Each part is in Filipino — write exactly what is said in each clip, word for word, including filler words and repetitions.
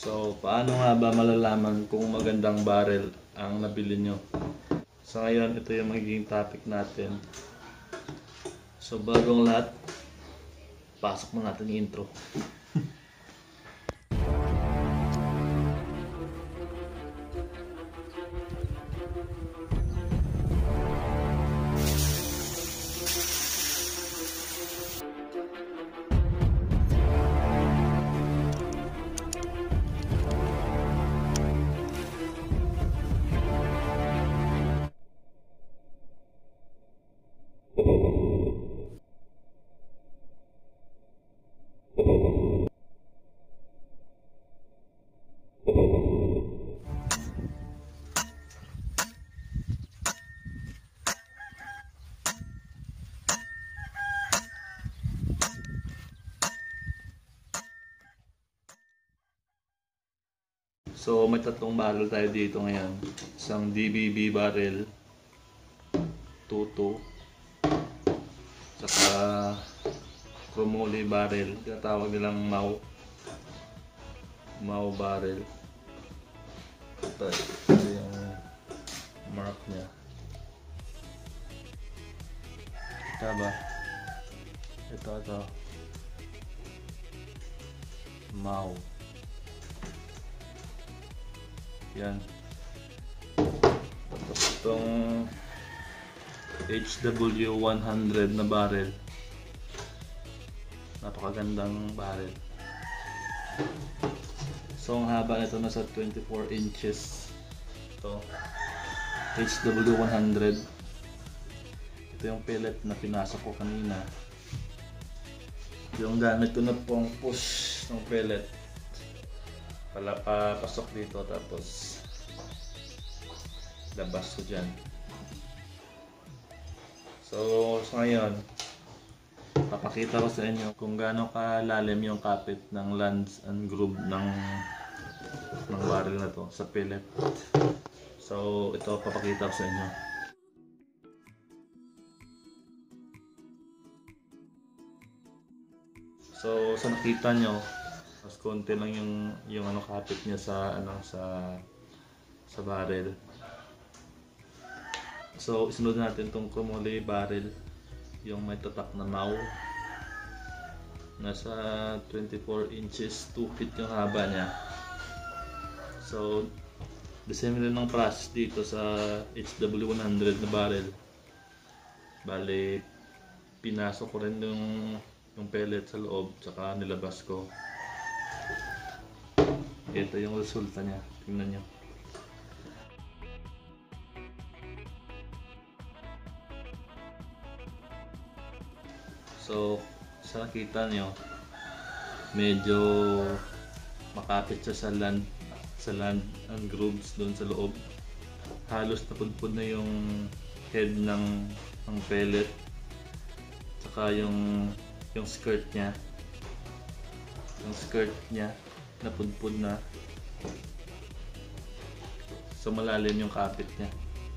So, paano nga ba malalaman kung magandang barrel ang nabili nyo? So, ngayon, ito yung magiging topic natin. So, bagong lahat, pasok mo natin yung intro. So, may tatlong barrel tayo dito ngayon. Isang D B B barrel, Tutu, saka Chromoly barrel, tinatawag nilang Mau. Mau barrel. Ito, ito yung mark niya. Ito ba? Ito, ito. Mau. Yan. Tapos itong H W one hundred na barrel. Napakagandang barrel. So ang haba nito nasa twenty-four inches. Ito H W one hundred. Ito yung pellet na pinasok ko kanina. Yung gamit ko na pong push ng pellet. Pala papasok dito tapos labas ko dyan. So, so ngayon papakita ko sa inyo kung gaano kalalim yung kapit ng lands and groove ng ng barrel na to sa pellet. So ito papakita ko sa inyo. So sa nakita nyo, mas konti lang yung yung ano kapit niya sa ano sa sa barrel. So isunod natin tong Chromoly barrel, yung may tatak na Mau. Nasa twenty-four inches, two feet yung haba niya. So the same rin ng process dito sa H W one hundred na barrel. Bale pinasok ko rin yung yung pellet sa loob, tsaka nilabas ko. Ito yung resulta niya. Tingnan nyo. So, sa nakita nyo, medyo makapit siya sa land, sa land and grooves doon sa loob. Halos napudpud na yung head ng, ng pellet. Tsaka yung, yung skirt niya. Yung skirt niya. Napudpud na. So malalim yung kapit niya.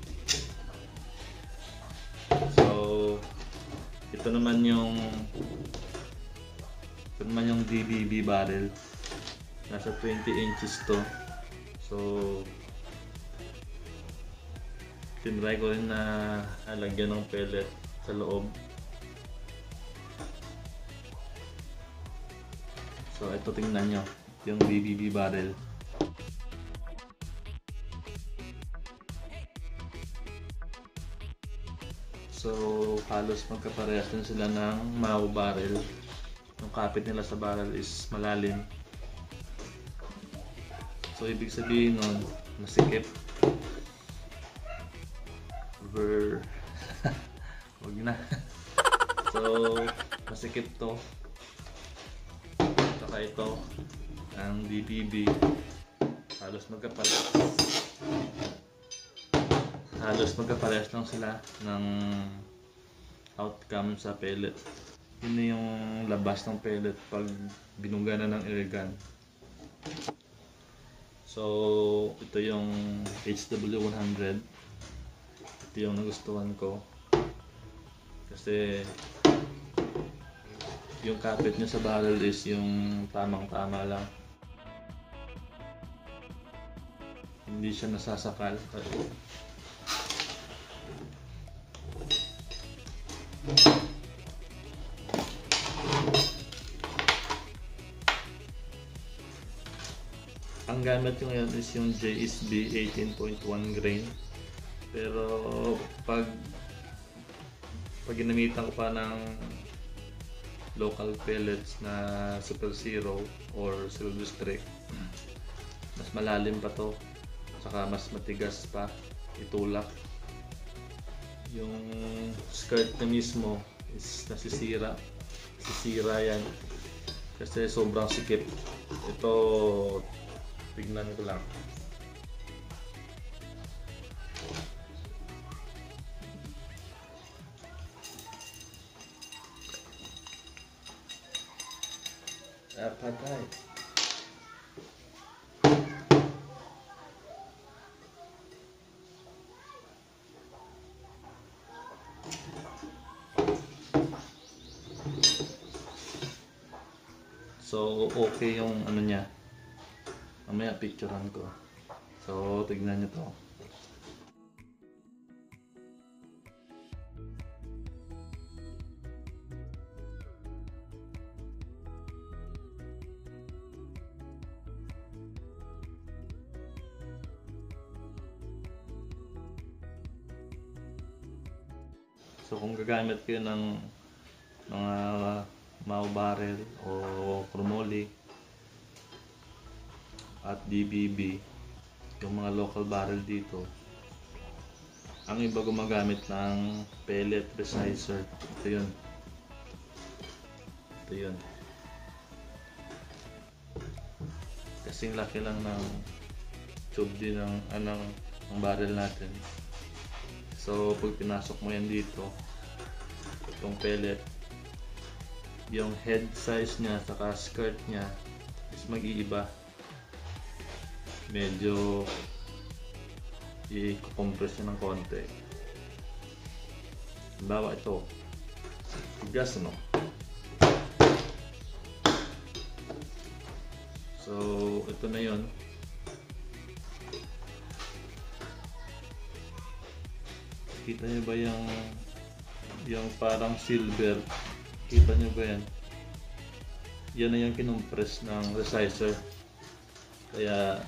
So ito naman yung ito naman yung D B B barrel. Nasa twenty inches to. So tinry ko rin na alagyan ng pellet sa loob. So ito tingnan nyo yung D B B barrel. So halos magkaparehas din sila ng Mau barrel. Yung kapit nila sa barrel is malalim. So ibig sabihin nun, masikip. Ver Huwag na. So masikip to. Saka ito ang D B B, halos magkaparehas halos magkaparehas lang sila ng outcome sa pellet. Yun na yung labas ng pellet pag binuga na ng airgun. So ito yung H W one hundred. Ito yung nagustuhan ko kasi yung kapit niya sa barrel is yung tamang tama lang. hindi siya nasasakal. Ang gamit ko ngayon is yung J S B eighteen point one grain. Pero pag pag ginamitan ko pa ng local pellets na Super Zero or Silver Streak, mas malalim pa to, saka mas matigas pa itulak. Yung skirt na mismo is nasisira, nasisira yan kasi sobrang sikip. Ito, tignan ko lang. Ah, patay. So, okay yung ano niya. Mamaya picturean ko. So, tignan nyo to. So, kung gagamit kayo ng mga Mau barrel o chromoly at D B B, yung mga local barrel dito, ang iba gumagamit ng pellet resizer. Ito yun. Ito yun. Kasing laki lang ng tube din ng anong ng barrel natin. So pag pinasok mo yan dito, itong pellet, yung head size niya saka skirt niya is mag-iiba. Medyo i-compress niya ng konti. Halimbawa ito, tigas, no? So ito na yun. Kita nyo ba yung yung parang silver? Kita nyo ba yan? Yan na yung kinompress ng resizer. Kaya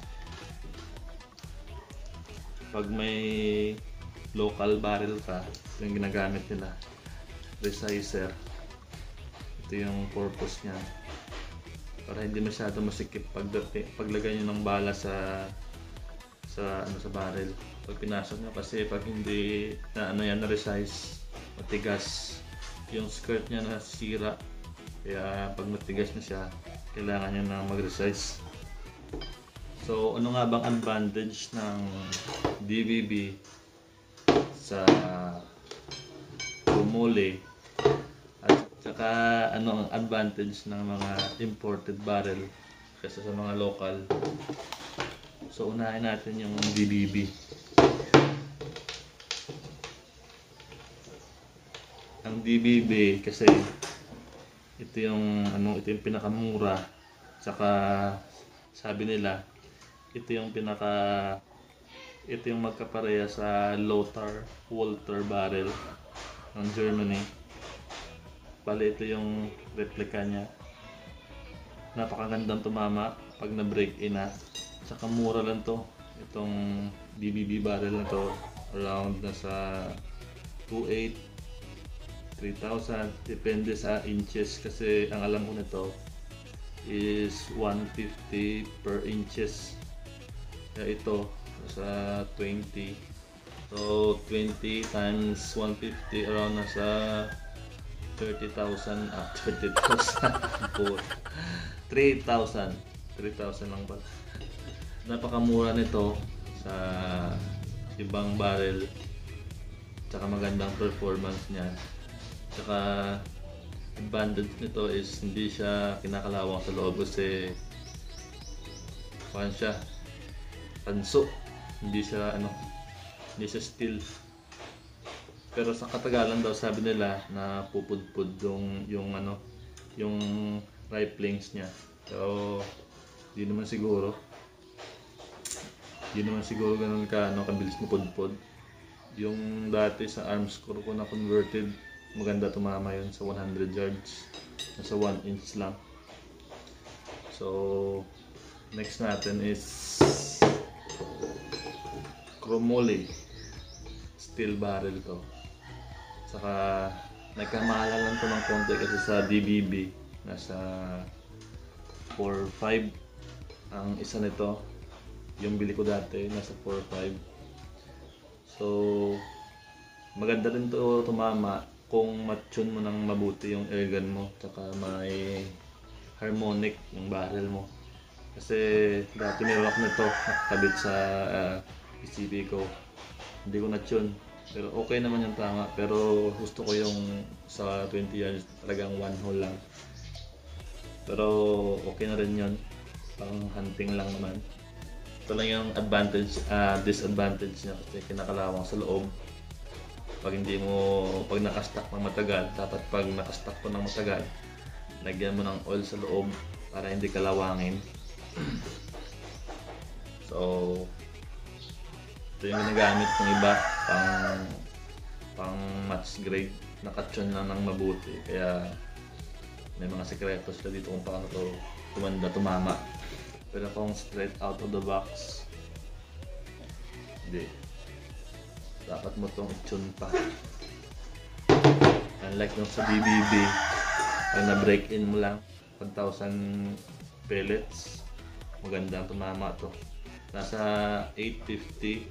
pag may local barrel ka, ito yung ginagamit nila, resizer. Ito yung purpose niya, para hindi masyado masikip pag paglagay nyo ng bala sa sa ano sa barrel. Pag pinasok nyo, kasi pag hindi na ano yan na resize, matigas yung skirt niya, nasira. Kaya pag matigas na siya, kailangan nyo na mag-resize. So ano nga bang advantage ng D B B sa chromoly, at saka ano ang advantage ng mga imported barrel kaysa sa mga local? So unahin natin yung D B B. Ang D B B kasi ito yung ano, ito yung pinakamura, saka sabi nila ito yung pinaka ito yung magkapareha sa Lothar Walther barrel ng Germany. Bale ito yung replica niya. Napakagandang tumama pag na break in na. Saka mura lang to. Itong D B B barrel na to, around nasa two thousand eight hundred, three thousand, depende sa inches, kasi ang alam ko nito is one fifty per inches. Kaya ito sa twenty, so twenty times one fifty, around nasa thirty thousand, ah thirty thousand three thousand three thousand lang ba. Napakamura nito sa ibang barrel, tsaka magandang performance niya. Tsaka advantage nito is hindi siya kinakalawang sa loob, kasi kuhan siya tanso, hindi siya ano, hindi siya steel. Pero sa katagalan daw sabi nila na pupudpud yung yung ano, yung riflings niya. So hindi naman siguro. Hindi naman siguro ganun ka ano, kabilis mapudpod. Yung dati sa arms ko ko na converted, maganda tumama yun sa one hundred yards. Nasa one inch lang. So, next natin is Chromoly. Steel barrel to. Saka, nagkamahalan lang to ng konti kasi sa D B B. Nasa four five ang isa nito. Yung bili ko dati, nasa four five. So, maganda rin to tumama kung matune mo ng mabuti yung airgun mo. Tsaka may harmonic yung barrel mo. Kasi dati meron ako nito nakakabit sa uh, P C B ko. Hindi ko na-tune. Pero okay naman yung tama. Pero gusto ko yung sa twenty yards talagang one hole lang. Pero okay na rin yun. Pang hunting lang naman. Ito lang yung advantage, uh, disadvantage niya kasi kinakalawang sa loob. Pag hindi mo, pag nakastack ng matagal, dapat pag nakastack ko ng matagal, lagyan mo ng oil sa loob para hindi kalawangin. So, ito yung ginagamit ng iba pang pang match grade, nakatune lang ng mabuti. Kaya may mga sekreto sila dito kung paano to tumanda, tumama. Pero kung straight out of the box, hindi. Dapat mo itong i-tune pa. Unlike nung sa B B B, pag na-break in mo lang one thousand pellets, magandang tumama to. Nasa eight fifty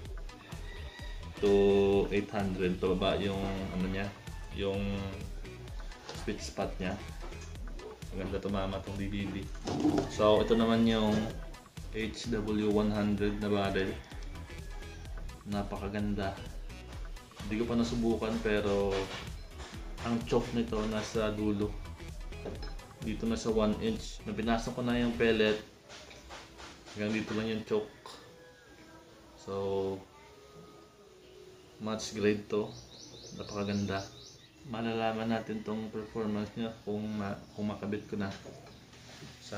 to eight hundred pababa yung ano niya, yung sweet spot niya. Maganda tumama itong B B B. So ito naman yung H W one hundred na barrel. Napakaganda. Hindi ko pa nasubukan pero ang choke nito nasa dulo. Dito na sa one inch. Nabinasa ko na yung pellet. Hanggang dito lang yung choke. So match grade to. Napakaganda. Malalaman natin tong performance niya kung, ma kung makabit ko na sa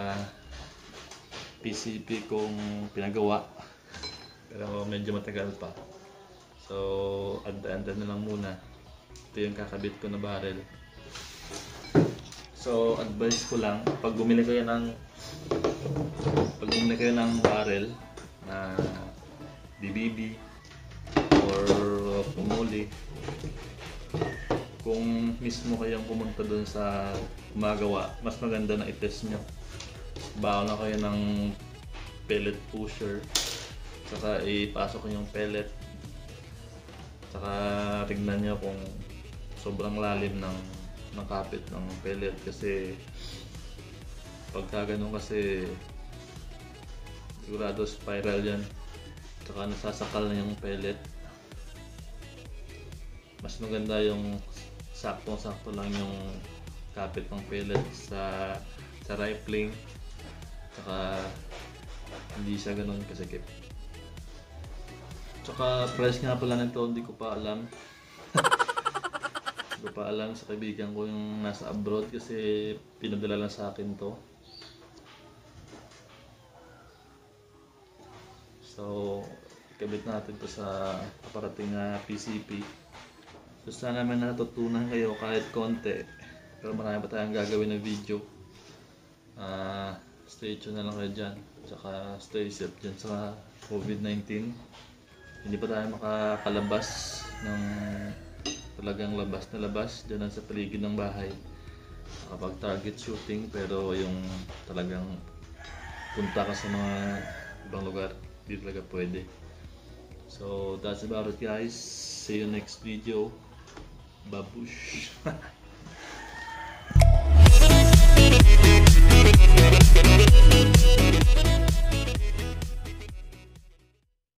P C P kong pinagawa, pero medyo matagal pa. So anda-anda na lang muna. Ito yung kakabit ko na barrel. So advice ko lang, pag bumili kayo ng pag bumili kayo ng barrel na D B B or Chromoly, kung mismo kayong pumunta doon sa gumagawa, mas maganda na i-test nyo. Bawa na kayo ng pellet pusher, saka ipasok nyo yung pellet, saka tignan nyo kung sobrang lalim ng, ng kapit ng pellet. Kasi pagka ganun kasi sigurado spiral yan, saka nasasakal na yung pellet. Mas maganda yung saktong-sakto lang yung kapit ng pellet sa sa rifling, saka hindi siya ganun kasikip. Tsaka price nga pala nito hindi ko pa alam. Hindi ko pa alam sa kaibigan ko yung nasa abroad kasi pinadala lang sa akin to. So ikabit natin to sa paparating na P C P. So sana may natutunan kayo kahit konti. Pero marami pa tayong gagawin na video. Uh, stay tuned na lang kayo dyan. Tsaka stay safe dyan sa COVID nineteen. Hindi pa tayo makakalabas ng talagang labas na labas dyan sa paligid ng bahay. Kapag target shooting, pero yung talagang punta ka sa mga ibang lugar, hindi talaga pwede. So that's about it guys. See you next video. Babush.